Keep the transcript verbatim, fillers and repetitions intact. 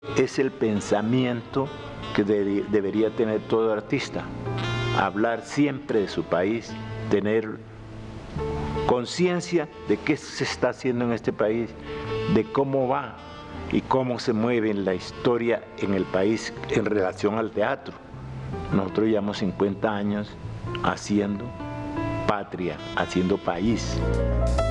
Es el pensamiento que de, debería tener todo artista, hablar siempre de su país, tener conciencia de qué se está haciendo en este país, de cómo va y cómo se mueve la historia en el país en relación al teatro. Nosotros llevamos cincuenta años haciendo patria, haciendo país.